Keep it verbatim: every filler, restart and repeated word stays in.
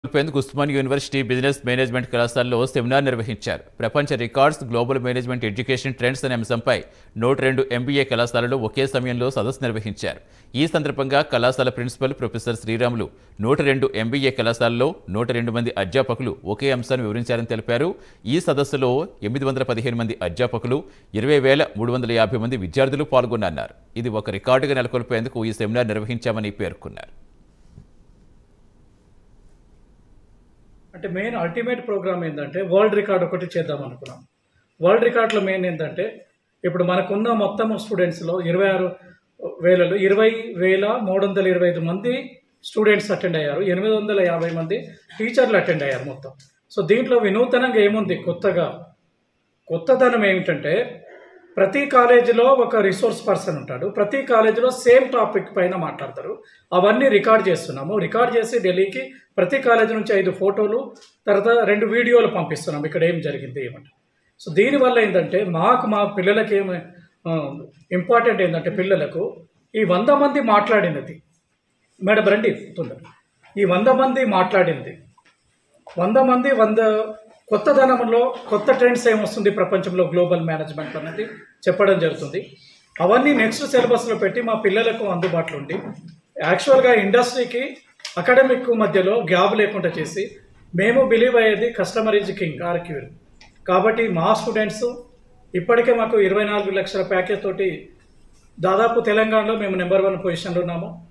పెందుకు Osmania university business management కళాశాలలో seminar నిర్వహించారు. ప్రపంచ records, global management education trends అనే అంశంపై నూట రెండు ఎంబీఏ కళాశాలలో ఒకే సమయంలో సదస్సు నిర్వహించారు. ఈ సందర్భంగా కళాశాల ప్రిన్సిపల్ ప్రొఫెసర్ శ్రీరాములు నూట రెండు ఎంబీఏ కళాశాలలో నూట రెండు మంది అధ్యాపకులు ఒకే అంశాన్ని వివరించారని తెలిపారు. ఈ సదస్సులో ఎనిమిది వందల పదిహేను మంది అధ్యాపకులు, ఇరవై వేల మూడు వందల యాభై మంది విద్యార్థులు పాల్గొన్నారు. ఇది ఒక రికార్డుగా నెలకొల్పేందుకు ఈ సెమినార్ నిర్వహించామని పేర్కొన్నారు. అంటే మెయిన్ అల్టిమేట్ ప్రోగ్రామ్ ఏంటంటే వరల్డ్ రికార్డ్ ఒకటి చేద్దాం అనుకున్నాం. వరల్డ్ రికార్డులో మెయిన్ ఏంటంటే ఇప్పుడు మనకున్న మొత్తం స్టూడెంట్స్లో ఇరవై ఆరు వేలలో ఇరవై వేల మూడు వందల ఇరవై ఐదు మంది స్టూడెంట్స్ అటెండ్ అయ్యారు. ఎనిమిది వందల యాభై మంది టీచర్లు అటెండ్ అయ్యారు మొత్తం. సో దీంట్లో వినూతనంగా ఏముంది, కొత్తగా కొత్తదనం ఏమిటంటే ప్రతి కాలేజీలో ఒక రిసోర్స్ పర్సన్ ఉంటాడు. ప్రతి కాలేజీలో సేమ్ టాపిక్ పైన మాట్లాడతారు. అవన్నీ రికార్డ్ చేస్తున్నాము. రికార్డ్ చేసి ఢిల్లీకి ప్రతి కాలేజీ నుంచి ఐదు ఫోటోలు, తర్వాత రెండు వీడియోలు పంపిస్తున్నాము ఇక్కడ ఏం జరిగింది ఏమంటే. సో దీనివల్ల ఏంటంటే మాకు మా పిల్లలకి ఏమి ఇంపార్టెంట్ ఏంటంటే పిల్లలకు ఈ వంద మంది మాట్లాడినది మేడం రండి తొందర ఈ వంద మంది మాట్లాడింది వంద మంది వంద కొత్తదనంలో కొత్త ట్రెండ్స్ ఏమొస్తుంది ప్రపంచంలో గ్లోబల్ మేనేజ్మెంట్ అనేది చెప్పడం జరుగుతుంది. అవన్నీ నెక్స్ట్ సిలబస్లో పెట్టి మా పిల్లలకు అందుబాటులో ఉండి యాక్చువల్గా ఇండస్ట్రీకి అకాడమిక్ మధ్యలో గ్యాప్ లేకుండా చేసి మేము బిలీవ్ అయ్యేది కస్టమర్ ఈజ్ కింగ్ ఆర్క్యూర్. కాబట్టి మా స్టూడెంట్స్ ఇప్పటికే మాకు ఇరవై నాలుగు లక్షల ప్యాకేజ్ తోటి దాదాపు తెలంగాణలో మేము నెంబర్ వన్ పొజిషన్లో ఉన్నాము.